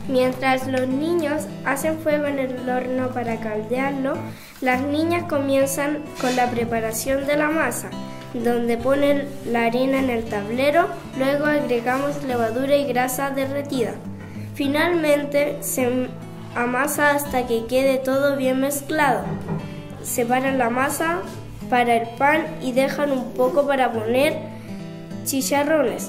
Mientras los niños hacen fuego en el horno para caldearlo, las niñas comienzan con la preparación de la masa, donde ponen la harina en el tablero, luego agregamos levadura y grasa derretida. Finalmente se amasa hasta que quede todo bien mezclado. Separan la masa para el pan y dejan un poco para poner chicharrones.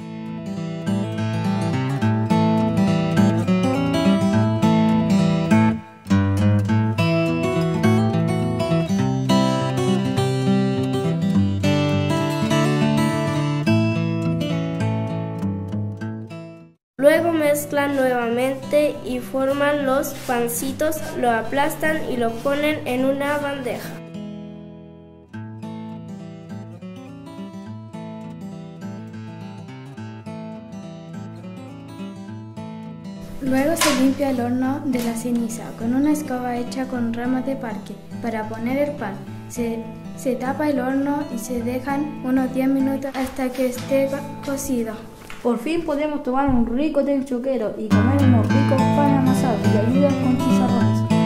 Luego mezclan nuevamente y forman los pancitos, los aplastan y los ponen en una bandeja. Luego se limpia el horno de la ceniza con una escoba hecha con ramas de parque para poner el pan. Se tapa el horno y se dejan unos 10 minutos hasta que esté cocido. Por fin podemos tomar un rico té choquero y comer unos ricos pan amasados y ayudas con chicharrones.